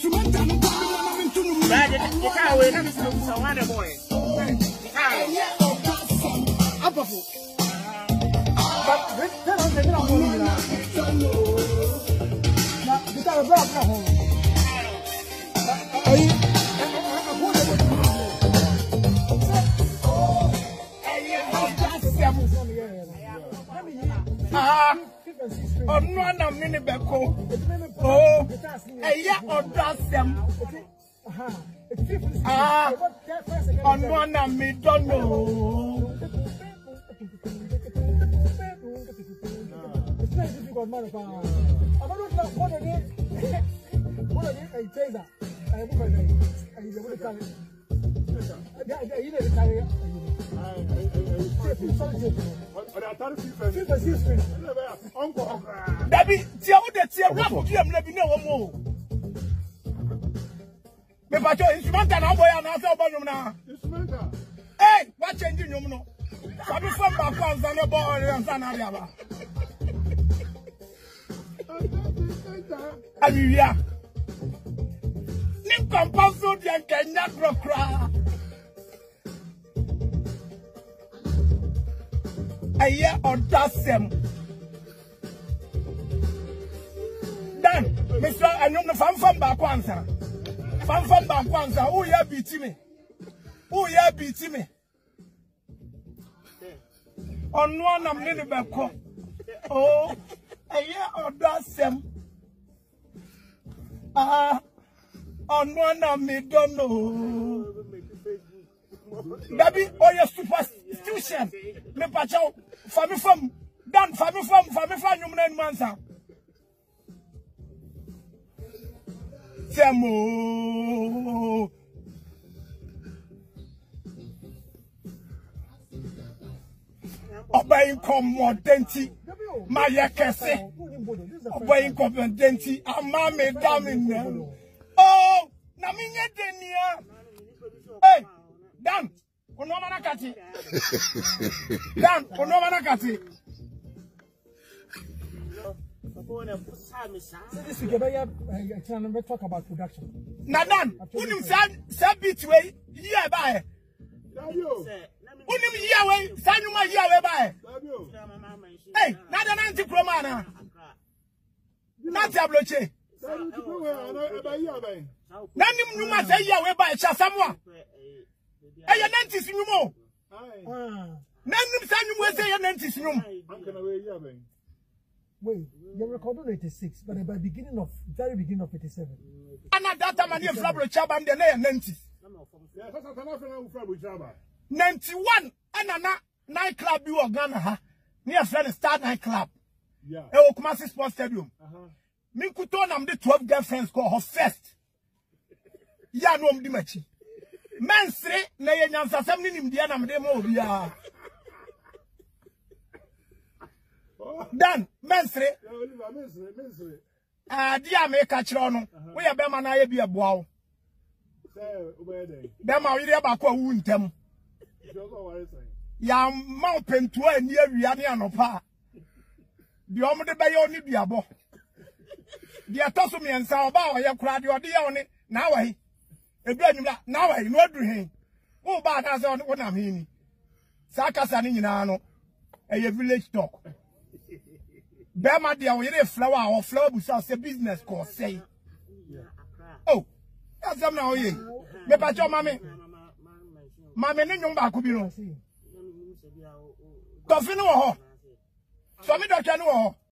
On one of mini beko. Oh, a year or does them. On one of me don't know. Dabi, tia wo de tia rap ki am lebi na wo mo. Me pa cho instrumental na boy na so bo nyum na. Instrumental. Eh, what change nyum no. Sabi from back on za no boy na na ria ba. Abiya. Nim compound de Kenya krokra. Aye odasem. Dan, Mr. Anyum fam back answer. Fam back answer. Who ya beat me? Who ya beat me? On one am little back. Oh, aye odasem. On one am me don't know. Dabi, oh your superstition. Me pacho, family from Dan, family from you man mansa. Semo. Obeying commodity, my yakese. Obeying commodity, a mammy damn. Oh, Naminya Denia. Hey, Dan. Dan, this we can talk about production. Nadan, unim said betway, yeah, by. Unim Yahweh, Sanuma Yahweh by. Hey, not an anti-promana. Not Tabloche. Nanim Numa say Yahweh by Chasamwa. Hey, your nantis in more. Nanim Sanum say your nantis room. Wait, you recorded 86, but by very beginning of 87. And at that time, I near Fabro Chaba and the name Nantis. 91 and a nightclub you are Ghana, near Friend Star nightclub. Yeah, Kumasi Sports Stadium. Minkuton, I'm the 12 girlfriends call her first. Yanom Dimachi. Mensre, Nayan Sassam in Diana Demo. Dan, Mensre, dear make a chrono. We are Bemana be a bow. Bema, we are back wound them. Yam mountain to a near Rianiano pa. The Omade Bayoni Biabo. The Atosomi and Sao, you cried your dear on it. Now I, now I know him. Oh, bad as on what I mean. Sakasaninano, a village talk. Bema dia we flower or flower busa say business course say. Oh, that's them now ye. Me pa cho mami. Mami ni nyumba ku bi no. Tofi no ho. So me doctor no ho.